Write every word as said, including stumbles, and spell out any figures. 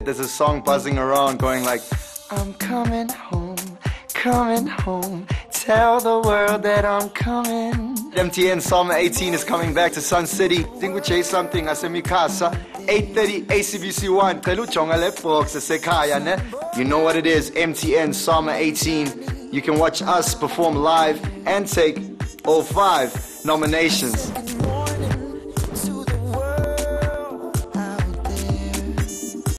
there's a song buzzing around going like, I'm coming home, coming home, tell the world that I'm coming. M T N SAMA eighteen is coming back to Sun City. Think we chase something as Mi Casa, eight thirty A C B C one. You know what it is, M T N SAMA eighteen. You can watch us perform live and take all five nominations.